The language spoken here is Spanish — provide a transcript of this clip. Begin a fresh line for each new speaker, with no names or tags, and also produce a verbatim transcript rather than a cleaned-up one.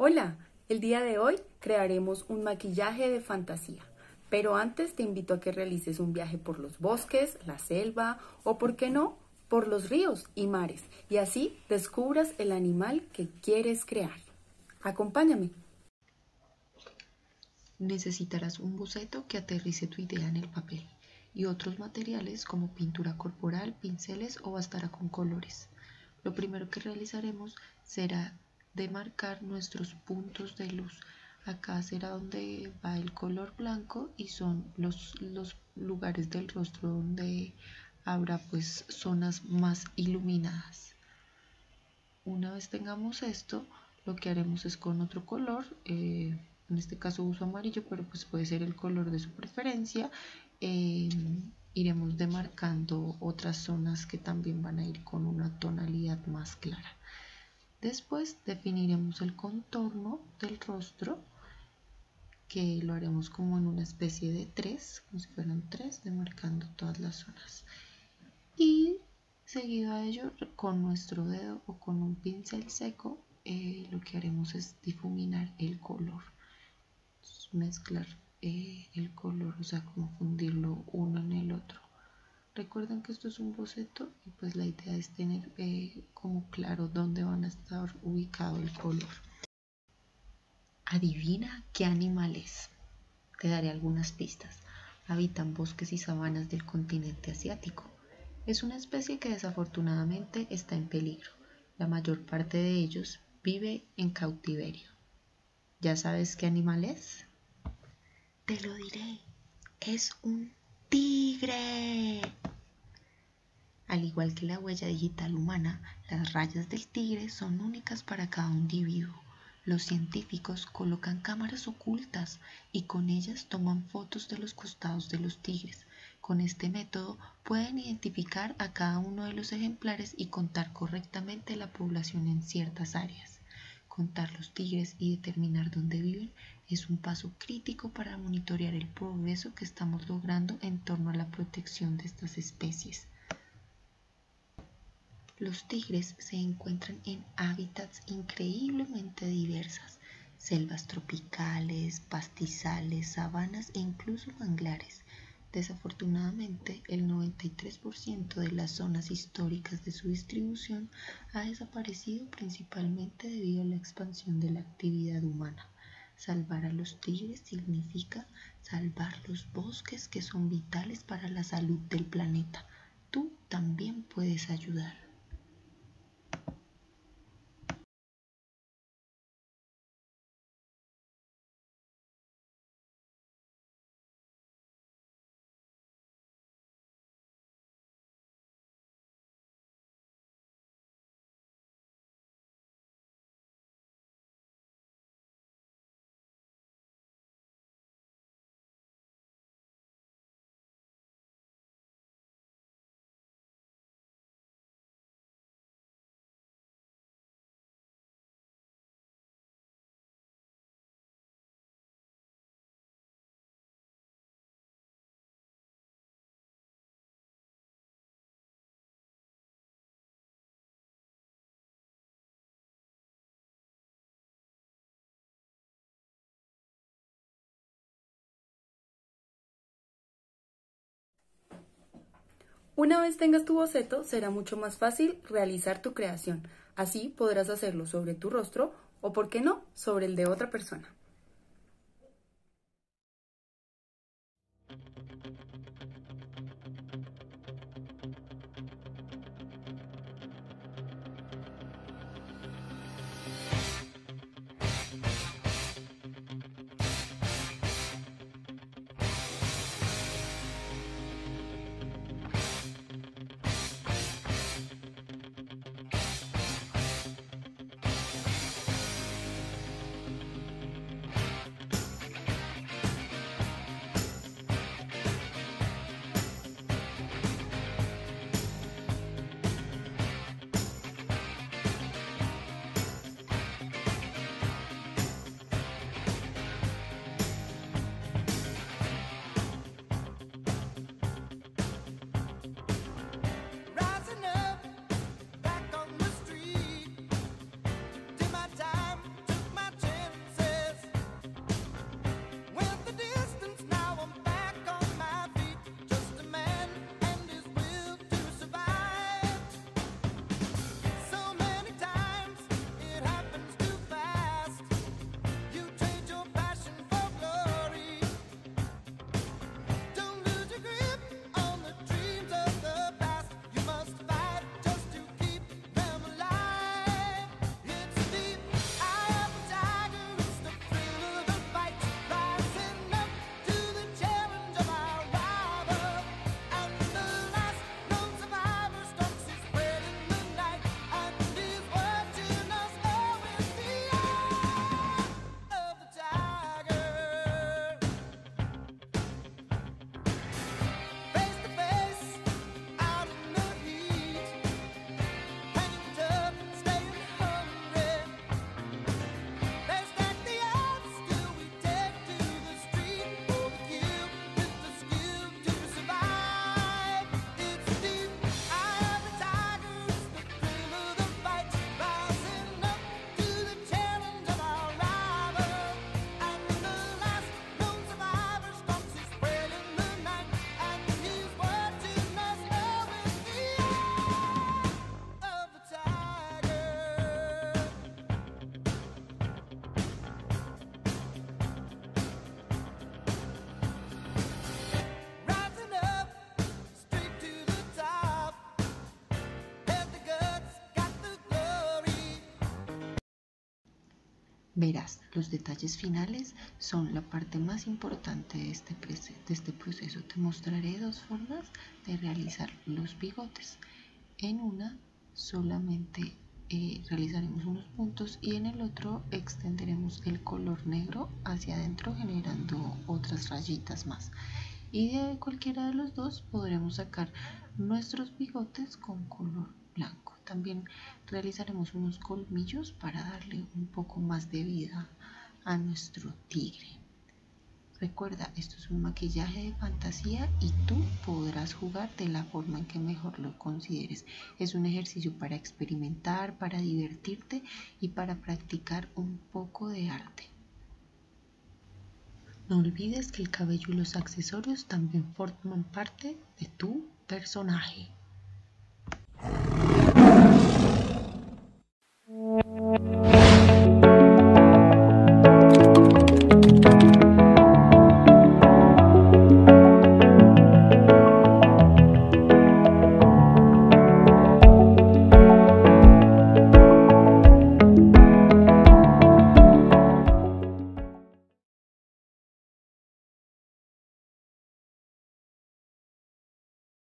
Hola, el día de hoy crearemos un maquillaje de fantasía, pero antes te invito a que realices un viaje por los bosques, la selva o, por qué no, por los ríos y mares, y así descubras el animal que quieres crear. Acompáñame.
Necesitarás un boceto que aterrice tu idea en el papel y otros materiales como pintura corporal, pinceles o bastará con colores. Lo primero que realizaremos será demarcar nuestros puntos de luz. Acá será donde va el color blanco y son los, los lugares del rostro donde habrá pues zonas más iluminadas. Una vez tengamos esto, lo que haremos es con otro color, eh, en este caso uso amarillo, pero pues puede ser el color de su preferencia. Eh, iremos demarcando otras zonas que también van a ir con una tonalidad más clara. Después definiremos el contorno del rostro, que lo haremos como en una especie de tres, como si fueran tres, demarcando todas las zonas. Y seguido a ello, con nuestro dedo o con un pincel seco, eh, lo que haremos es difuminar el color, mezclar eh, el color, o sea, confundirlo uno en el otro. Recuerden que esto es un boceto y pues la idea es tener eh, como claro dónde van a estar ubicado el color. Adivina qué animal es. Te daré algunas pistas. Habitan bosques y sabanas del continente asiático. Es una especie que desafortunadamente está en peligro. La mayor parte de ellos vive en cautiverio. ¿Ya sabes qué animal es? Te lo diré. Es un tigre. Al igual que la huella digital humana, las rayas del tigre son únicas para cada individuo. Los científicos colocan cámaras ocultas y con ellas toman fotos de los costados de los tigres. Con este método pueden identificar a cada uno de los ejemplares y contar correctamente la población en ciertas áreas. Contar los tigres y determinar dónde viven es un paso crítico para monitorear el progreso que estamos logrando en torno a la protección de estas especies. Los tigres se encuentran en hábitats increíblemente diversas, selvas tropicales, pastizales, sabanas e incluso manglares. Desafortunadamente, el noventa y tres por ciento de las zonas históricas de su distribución ha desaparecido principalmente debido a la expansión de la actividad humana. Salvar a los tigres significa salvar los bosques que son vitales para la salud del planeta. Tú también puedes ayudar.
Una vez tengas tu boceto, será mucho más fácil realizar tu creación. Así podrás hacerlo sobre tu rostro o, por qué no, sobre el de otra persona.
Verás, los detalles finales son la parte más importante de este, de este proceso. Te mostraré dos formas de realizar los bigotes. En una solamente eh, realizaremos unos puntos y en el otro extenderemos el color negro hacia adentro generando otras rayitas más. Y de cualquiera de los dos podremos sacar nuestros bigotes con color blanco. También realizaremos unos colmillos para darle un poco más de vida a nuestro tigre. Recuerda, esto es un maquillaje de fantasía y tú podrás jugar de la forma en que mejor lo consideres. Es un ejercicio para experimentar, para divertirte y para practicar un poco de arte. No olvides que el cabello y los accesorios también forman parte de tu personaje.